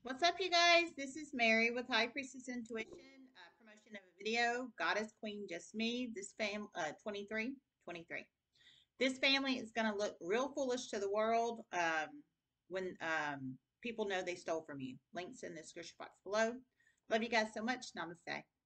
What's up, you guys? This is Mary with High Priestess Intuition, promotion of a video, Goddess Queen Just Me. This 23. This family is going to look real foolish to the world when people know they stole from you. Links in the description box below. Love you guys so much. Namaste.